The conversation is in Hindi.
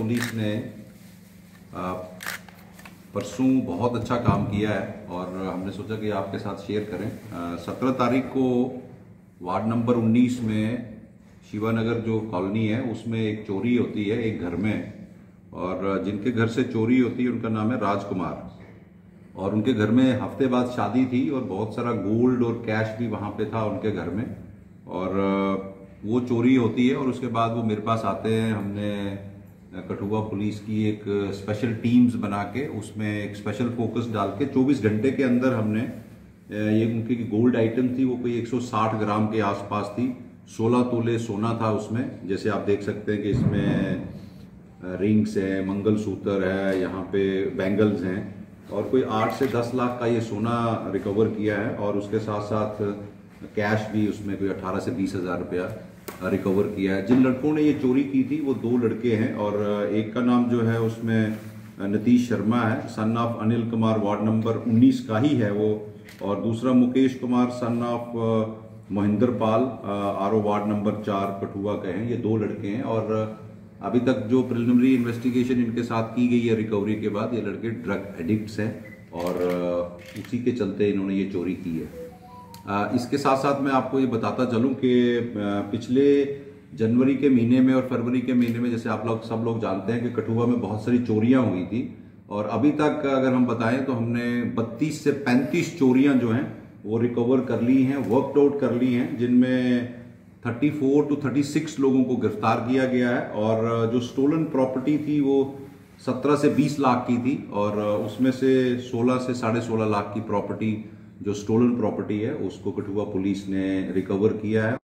पुलिस ने परसों बहुत अच्छा काम किया है और हमने सोचा कि आपके साथ शेयर करें। 17 तारीख को वार्ड नंबर 19 में शिवानगर जो कॉलोनी है उसमें एक चोरी होती है एक घर में, और जिनके घर से चोरी होती है उनका नाम है राजकुमार, और उनके घर में हफ्ते बाद शादी थी और बहुत सारा गोल्ड और कैश भी वहां पे था उनके घर में। और वो चोरी होती है और उसके बाद वो मेरे पास आते हैं। हमने कठुआ पुलिस की एक स्पेशल टीम्स बना के उसमें एक स्पेशल फोकस डाल के 24 घंटे के अंदर हमने ये उनकी गोल्ड आइटम थी वो कोई 160 ग्राम के आसपास थी। 16 तोले सोना था उसमें, जैसे आप देख सकते हैं कि इसमें रिंग्स है, मंगलसूत्र है, यहाँ पे बैंगल्स हैं, और कोई 8 से 10 लाख का ये सोना रिकवर किया है। और उसके साथ साथ कैश भी उसमें कोई 18 से 20 हज़ार रुपया रिकवर किया है। जिन लड़कों ने ये चोरी की थी वो 2 लड़के हैं, और एक का नाम जो है उसमें नीतीश शर्मा है, son of Anil Kumar, ward number 19 का ही है वो, और दूसरा Mukesh Kumar son of Mahendra Pal, RO ward number 4 Kathua के हैं। ये 2 लड़के हैं और अभी तक जो प्रिलिमिनरी इन्वेस्टिगेशन इनके साथ की गई है रिकवरी के बाद, ये लड़के ड्रग एडिक्ट्स हैं और उसी के चलते इन्होंने ये चोरी की है। इसके साथ साथ मैं आपको ये बताता चलूं कि पिछले जनवरी के महीने में और फरवरी के महीने में, जैसे आप लोग सब लोग जानते हैं कि कठुआ में बहुत सारी चोरियां हुई थी, और अभी तक अगर हम बताएं तो हमने 32 से 35 चोरियां जो हैं वो रिकवर कर ली हैं, वर्कड आउट कर ली हैं, जिनमें 34 to 36 लोगों को गिरफ्तार किया गया है। और जो स्टोलन प्रॉपर्टी थी वो 17 से 20 लाख की थी, और उसमें से 16 से 16.5 लाख की प्रॉपर्टी जो स्टोलन प्रॉपर्टी है उसको कठुआ पुलिस ने रिकवर किया है।